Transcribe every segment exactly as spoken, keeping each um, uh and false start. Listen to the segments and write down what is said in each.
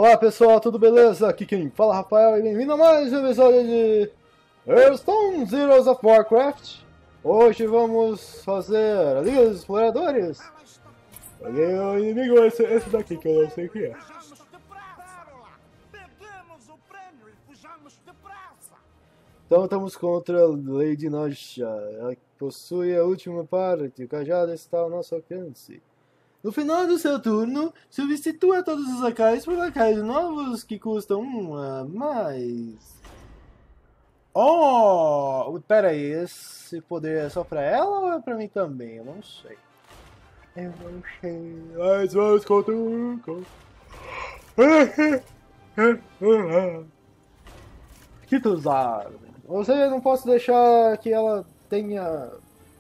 Olá pessoal, tudo beleza? Aqui quem fala é Rafael e bem-vindo a mais um episódio de Hearthstone Heroes of Warcraft. Hoje vamos fazer a Liga dos Exploradores. Olha o inimigo, esse, esse daqui que eu não sei o que é. Então estamos contra a Lady Nosha. Ela possui a última parte, o cajado está ao nosso alcance. No final do seu turno, substitua todos os lacaios por lacaios novos que custam um a mais. Oh! Pera aí, esse poder é só pra ela ou é pra mim também? Eu não sei. Eu não sei. Mas vamos contra o... Kituzar. Ou seja, eu não posso deixar que ela tenha...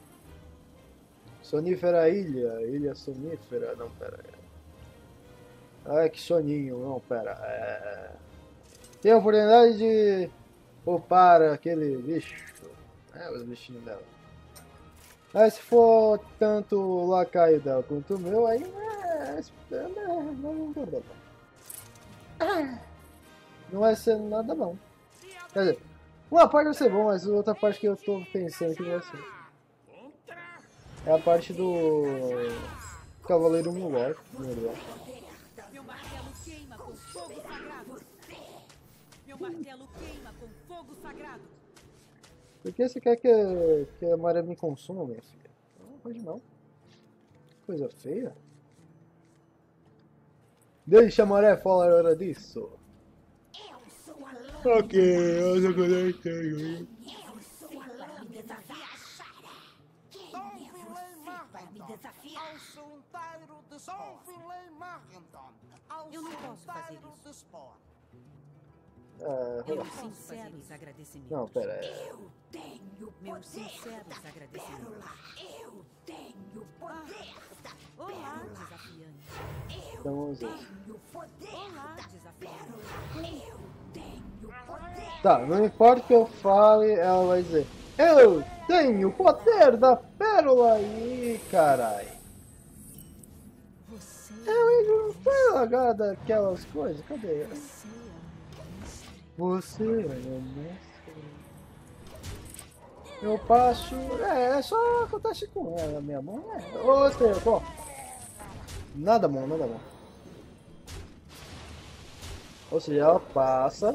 Sonífera Ilha, Ilha Sonífera, não, pera aí. Ah, que soninho, não, pera. É... Tem a oportunidade de poupar aquele bicho. É, os bichinhos dela. Mas se for tanto o lacaio dela quanto o meu, aí é... não, não, não, não. Não vai ser nada bom. Quer dizer, uma parte vai ser bom, mas a outra parte que eu tô pensando que vai ser. É a parte do Cavaleiro Mulor. Meu martelo queima com fogo sagrado. Meu martelo queima com fogo sagrado. Por que você quer que, que a Maria me consuma, minha filha? Não pode não. Coisa feia. Deixa a Maré falar hora disso. Ok, eu já conectei. Eu não posso fazer isso. Ah, Meus sinceros agradecimentos. não, pera aí. Eu tenho Meus poder sinceros da agradecimentos. pérola. Eu tenho poder da Olá, pérola. desafiante. Então vamos ver. Tenho poder Olá, da desafiante. pérola. Eu tenho poder. Tá, não importa o que eu fale, ela vai dizer: eu tenho o poder da pérola aí, carai. Você, Eu não foi largar daquelas coisas, cadê ela? você é um mestre. Você é meu mestre. Eu passo. É, é só acontece com ela, minha mão. É. Ô, você, pô. Nada bom, nada bom. Ou seja, ela passa.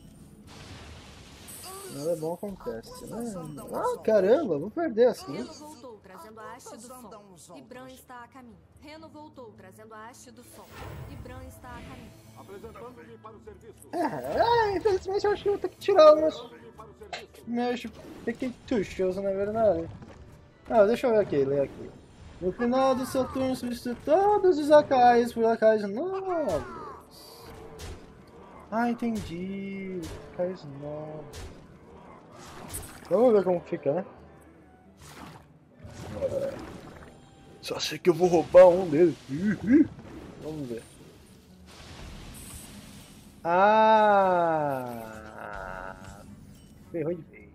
Nada bom acontece. Ah, ah, caramba, vou perder assim. Reno voltou trazendo a haste do sol. E Bran está a caminho. Reno voltou trazendo a haste do sol. E Bran está a caminho. Apresentando-me para o serviço. É, é, infelizmente eu acho que eu vou ter que tirar umas. Apresentando-me para o serviço. Meus pequenos, na verdade. Ah, deixa eu ver aqui, ler aqui. No final do seu turno, substitui todos os lacaios por lacaios novos. Ah, entendi. Lacaios novos. Vamos ver como fica, né? Só sei que eu vou roubar um deles. Vamos ver. Ah! Ferrou de vez.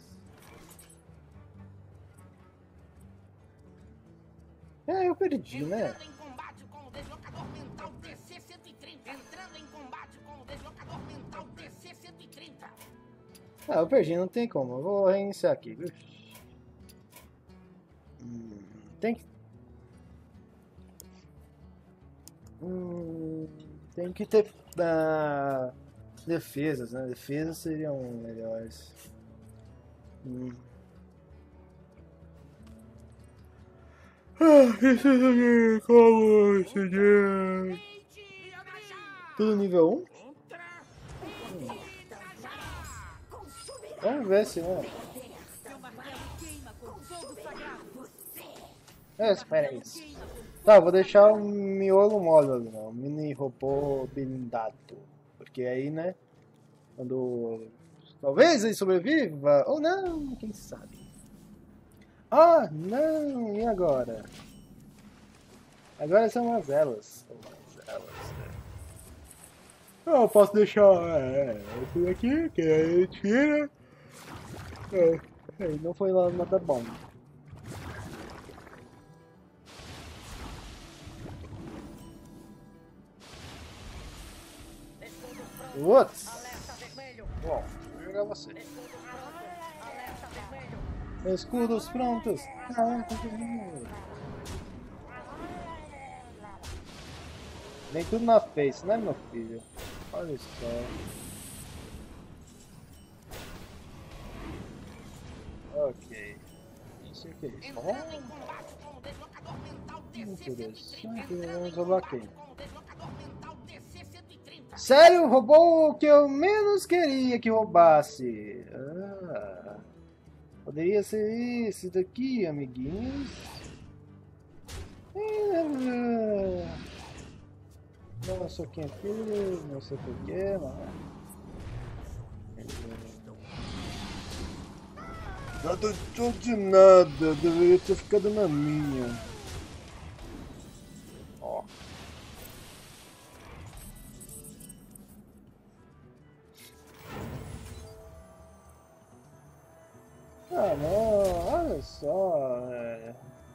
É, eu perdi, né? Entrando em combate com o deslocador mental D C cento e trinta. Entrando em combate com o deslocador mental D C cento e trinta. Ah, eu perdi, não tem como. Eu vou reiniciar aqui, viu? Hum, tem que... Hum, tem que ter ah, defesas, né? Defesas seriam melhores. Hum. Ah, preciso de como seguir. Tudo nível um? Vamos ver se não. Meu martelo queima com fogo sagrado. É, espera aí. Tá, vou deixar o miolo mole ali, não. Mini robô blindado. Porque aí, né? Quando. Talvez ele sobreviva, ou não, quem sabe. Ah, não, e agora? Agora são as elas. São as elas, né? Eu posso deixar é, esse daqui, que aí tira. É, não foi lá nada bom. Putz! Alerta vermelho. Bom, vou jogar você. Escudos prontos. Alerta vermelho. Escudos prontos! Caraca, que lindo. Vem tudo na face, né, meu filho? Olha só. Ok. Isso aqui é isso. Entrando em combate com o deslocador mental D C cento e trinta. Interessante, Entrando vamos em roubar combate quem? com o deslocador mental D C cento e trinta. Sério? Roubou o que eu menos queria que roubasse. Ah, poderia ser esse daqui, amiguinhos. Ah, não sei quem é aqui, não sei porquê, mas... Nada de nada, deveria ter ficado na minha. Ó. Ah não, olha só. É...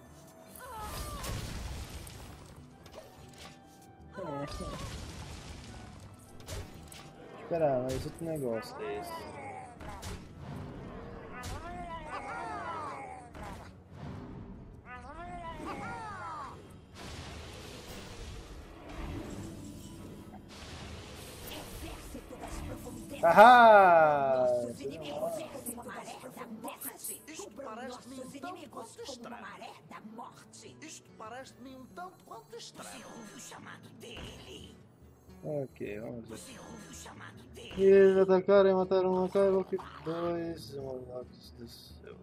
É. Espera, mas outro negócio desse. Exército das profundezas. Ahá! Nossos inimigos como uma maré da morte. Isto Cubram parece-me nossos um tanto inimigos quanto como uma estranho. maré da morte. Isto parece-me um tanto quanto estranho. Você ouve o chamado dele. Ok, vamos ver. Você ouve o chamado dele. E eles atacaram e mataram um Skywalker dois monarcas do céu.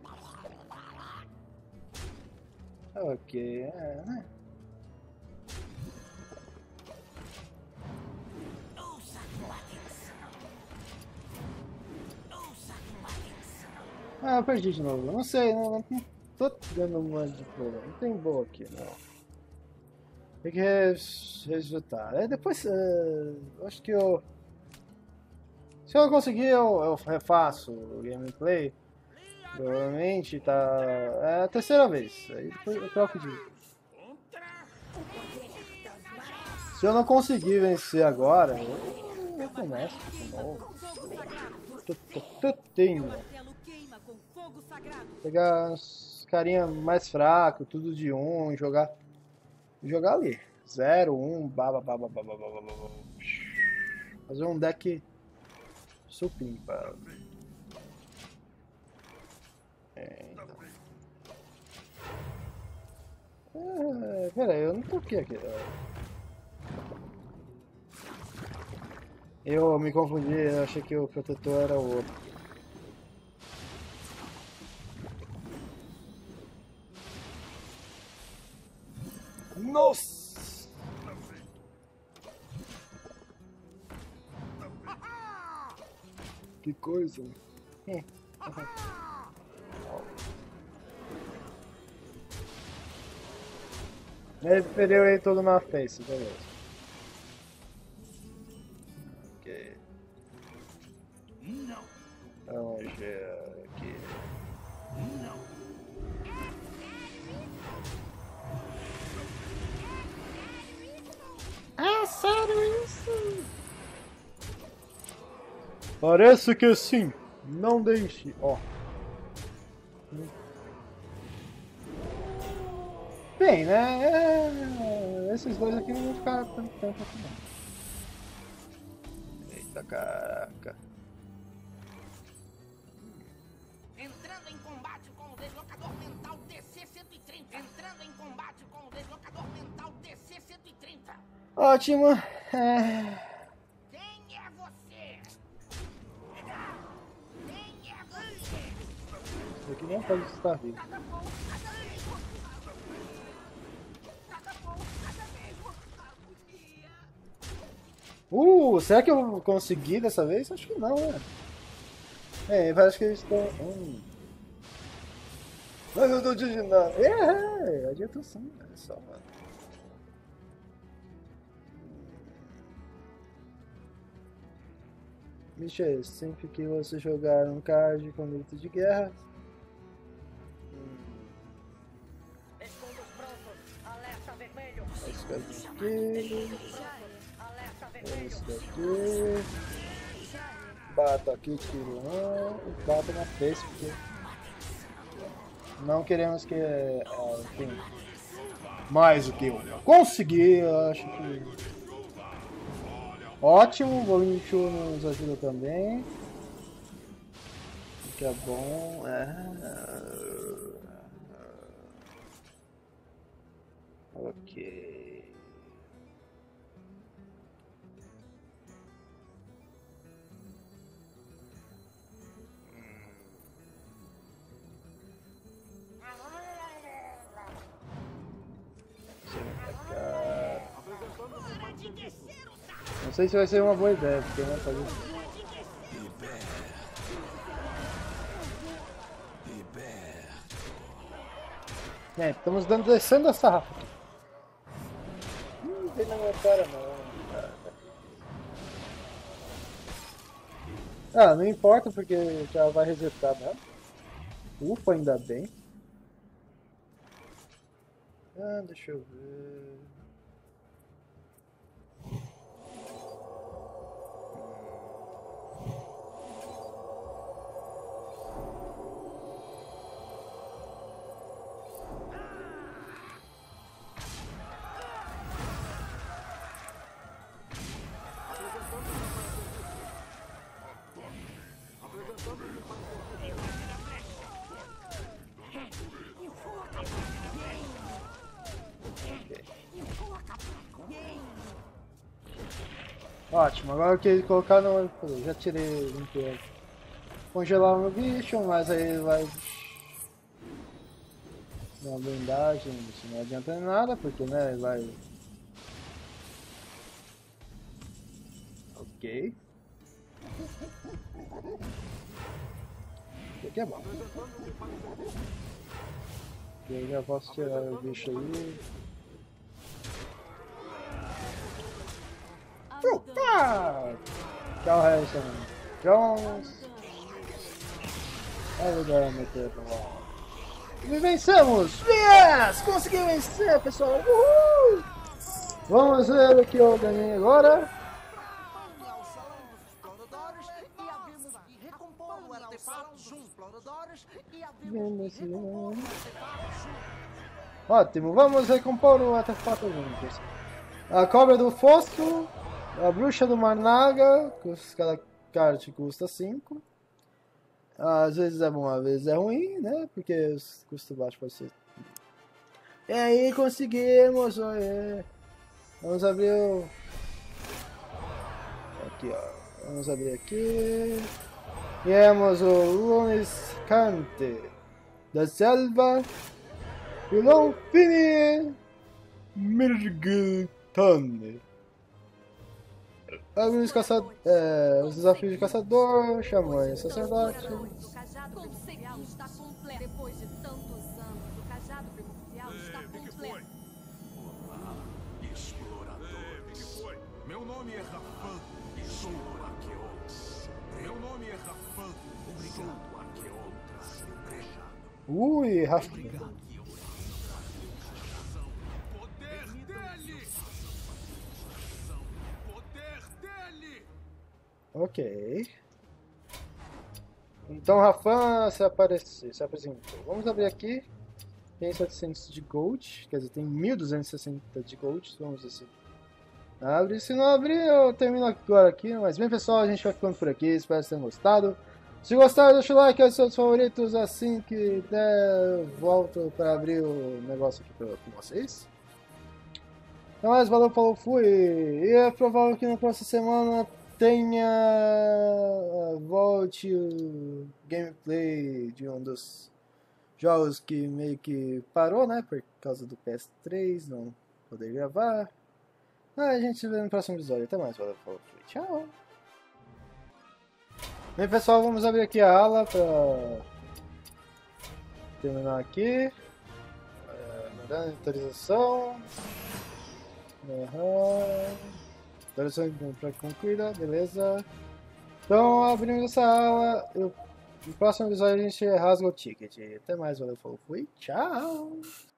Ok, é, né? Ouça com atenção. Ouça com atenção. Ah, eu perdi de novo. Não sei, não, não tô dando uma de boa. Não tem boa aqui, não. Tem que res- resgatar. Aí depois, eh, acho que eu... Se eu conseguir, eu, eu refaço o gameplay. Provavelmente tá... É a terceira vez. Aí depois eu troco de... Se eu não conseguir vencer agora, eu, eu começo de novo. Tô- tô- tô- Tenho. Martelo queima com fogo sagrado. Pegar uns carinha mais fraco, tudo de um, e jogar. Jogar ali. Zero, um, baba, baba, baba, baba, baba. Fazer um deck supimpa. É, então. É, pera aí, eu não toquei aqui. Eu me confundi, eu achei que o protetor era o outro. Nossa! Que coisa! É. Ele perdeu ele todo na face, beleza. Ok. Não, Vamos ver aqui. não. É sério isso? Parece que sim. Não deixe. Ó. Bem, né? É... Esses dois aqui não vão ficar tanto tempo aqui não. Eita caraca. Entrando em combate com o deslocador mental D C cento e trinta. Entrando em combate com o deslocador mental D C cento e trinta. Ótimo. É... Quem é você? Quem é você? Isso aqui nem pode estar vivo. Cada pouco, cada vez. Cada pouco, cada vez. Agonia. Uh, será que eu consegui dessa vez? Acho que não, né? É, parece que eles estão... Hum. Mas eu tô dizendo... É, é, adiantação, é só, mano. Michel, sempre que você jogar um card com grito de guerra... Escudos prontos. Alerta vermelho. Esse card aqui... Já é. Alerta vermelho. Esse daqui. Bato aqui, tiro um. Bato na face, porque não queremos que. Ah, enfim. Mais do que eu consegui, eu acho que. Ótimo, o Bolincho nos ajuda também. Que é bom. É... Ok. Não sei se vai ser uma boa ideia, porque não fazer isso. É, estamos dando descendo a sarrafa. Não vem na minha cara não. Ah, não importa porque já vai resetar, né? Ufa, ainda bem. Ah, deixa eu ver. Ótimo, agora eu queria colocar no. Já tirei o inteiro. Congelar o meu bicho, mas aí ele vai. Dar uma blindagem, isso não adianta em nada, porque né, ele vai. Ok. Isso aqui é bom. Eu já posso tirar o bicho aí. Opa! Tchau, Harrison. Jones. Aí vai meter pra lá. E vencemos! Yes! Consegui vencer, pessoal! Uhul! Vamos ver o que eu ganhei agora. Ao salão dos exploradores e havemos de recompor o artefato dos exploradores e havemos de recompor o artefato juntos. Ótimo, vamos recompor o artefato juntos. A cobra do fosco, a bruxa do Marnaga, cada carta custa cinco. Às vezes é bom, às vezes é ruim, né? Porque os custos baixos pode ser. E aí, conseguimos! Olha. Vamos abrir o. Aqui, ó. Vamos abrir aqui. Temos o Lunis Cante da Selva. Pilão Fini Mirgtane. Alguns caçadores. É, os desafios de caçador, xamã e sacerdote. O cajado primordial está completo. Depois de tantos anos, o cajado primordial está completo. Olá, exploradores. Meu nome é Rafan e sou o Arqueolus. Meu nome é Rafan. Obrigado, Arqueolus. Obrigado. Ui, Rafan. Poder dele! Poder dele! Ok. Então Rafan se apareceu, se apresentou. Vamos abrir aqui. Tem setecentos de gold, quer dizer, tem mil duzentos e sessenta de gold. Vamos ver se abre. Se não abrir, eu termino agora aqui. Mas bem, pessoal, a gente vai ficando por aqui. Espero que tenham gostado. Se gostaram, deixa o like, os seus favoritos. Assim que der, eu volto para abrir o negócio aqui com vocês. Então, mais, valeu, falou, fui. E é provável que na próxima semana tenha volte o gameplay de um dos jogos que meio que parou, né, por causa do P S três, não poder gravar. Ah, a gente se vê no próximo episódio. Até mais, valeu, falou, fui. Tchau. Bem, pessoal, vamos abrir aqui a ala para terminar aqui. É, atualização. Uhum. Atualização para concluída, beleza. Então, abrimos essa ala. Eu, no próximo episódio a gente rasga o ticket. Até mais, valeu, falou, fui. Tchau.